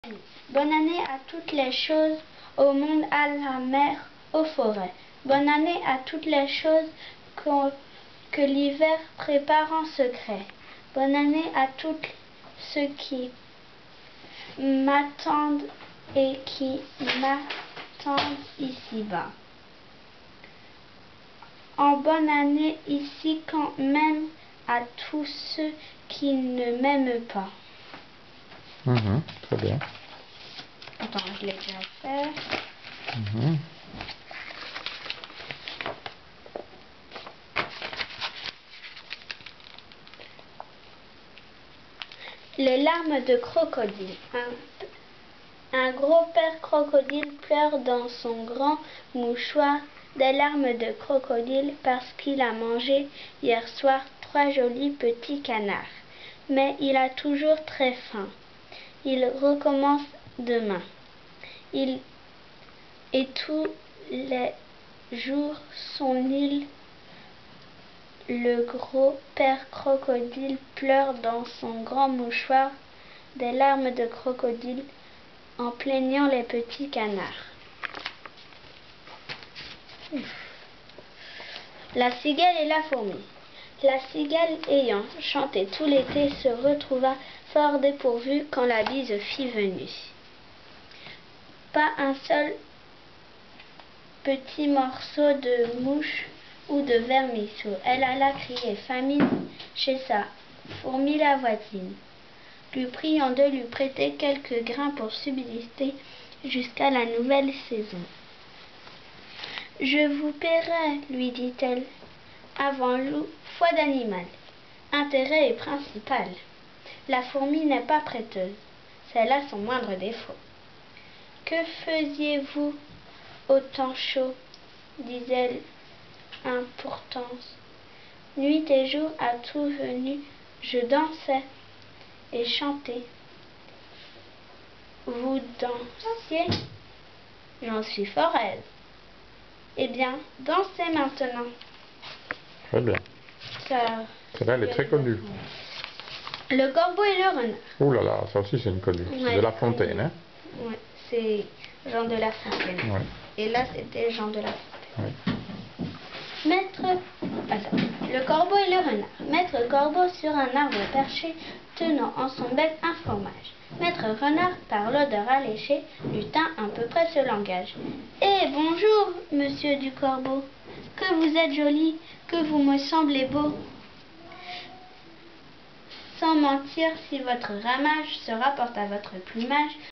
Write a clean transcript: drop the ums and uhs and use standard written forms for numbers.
Bonne année à toutes les choses, au monde, à la mer, aux forêts. Bonne année à toutes les choses que l'hiver prépare en secret. Bonne année à tous ceux qui m'attendent et qui m'attendent ici-bas. En bonne année ici quand même à tous ceux qui ne m'aiment pas. Très bien. Attends, je l'ai déjà fait. Les larmes de crocodile. Un gros père crocodile pleure dans son grand mouchoir des larmes de crocodile parce qu'il a mangé hier soir 3 jolis petits canards. Mais il a toujours très faim. Il recommence demain. Et tous les jours son île, le gros père crocodile pleure dans son grand mouchoir des larmes de crocodile en plaignant les petits canards. La cigale et la fourmi. La cigale ayant chanté tout l'été se retrouva fort dépourvue quand la bise fit venue. Pas un seul petit morceau de mouche ou de vermisseau. Elle alla crier famine chez sa fourmi la voisine, lui priant de lui prêter quelques grains pour subsister jusqu'à la nouvelle saison. Je vous paierai, lui dit-elle, avant loup, foi d'animal. Intérêt est principal. La fourmi n'est pas prêteuse, c'est là son moindre défaut. Que faisiez-vous au temps chaud, disait-elle importance. Nuit et jour à tout venu, je dansais et chantais. Vous dansiez? J'en suis fort aise. Eh bien, dansez maintenant. Très bien. Car Celle-là, elle est très connue. Le corbeau et le renard. Ouh là là, ça aussi c'est une connue. C'est de La Fontaine, hein? Oui, c'est Jean de La Fontaine. Ouais. Et là, c'était Jean de La Fontaine. Ouais. Le corbeau et le renard. Maître corbeau sur un arbre perché, tenant en son bec un fromage. Maître renard, par l'odeur alléchée, lui tint à peu près ce langage. Eh, bonjour, monsieur du corbeau, que vous êtes joli, que vous me semblez beau. Sans mentir, si votre ramage se rapporte à votre plumage,